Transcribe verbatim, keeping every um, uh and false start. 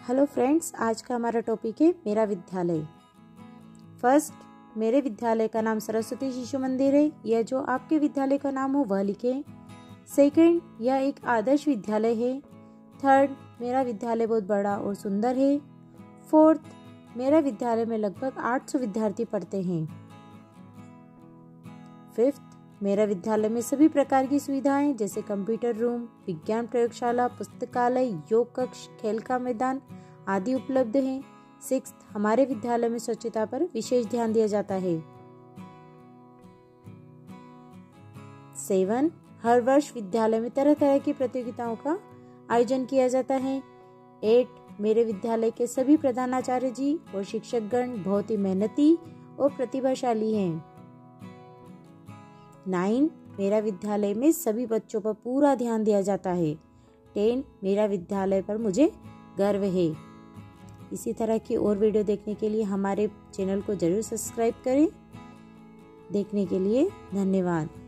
Hello friends, आज का हमारा टॉपिक है मेरा विद्यालय। फर्स्ट, मेरे विद्यालय का नाम सरस्वती शिशु मंदिर है। यह जो आपके विद्यालय का नाम हो वह लिखें। सेकंड, यह एक आदर्श विद्यालय है। थर्ड, मेरा विद्यालय बहुत बड़ा और सुंदर है। फोर्थ, मेरा विद्यालय में लगभग आठ सौ विद्यार्थी पढ़ते हैं। फिफ्थ, मेरा विद्यालय में सभी प्रकार की सुविधाएं जैसे कंप्यूटर रूम, विज्ञान प्रयोगशाला, पुस्तकालय, योग कक्ष, खेल का मैदान आदि उपलब्ध हैं। सिक्स्थ, हमारे विद्यालय में स्वच्छता पर विशेष ध्यान दिया जाता है। सेवन, हर वर्ष विद्यालय में तरह तरह की प्रतियोगिताओं का आयोजन किया जाता है। एट, मेरे विद्यालय के सभी प्रधानाचार्य जी और शिक्षकगण बहुत ही मेहनती और प्रतिभाशाली हैं। नाइन, मेरा विद्यालय में सभी बच्चों पर पूरा ध्यान दिया जाता है। टेन, मेरा विद्यालय पर मुझे गर्व है। इसी तरह की और वीडियो देखने के लिए हमारे चैनल को जरूर सब्सक्राइब करें। देखने के लिए धन्यवाद।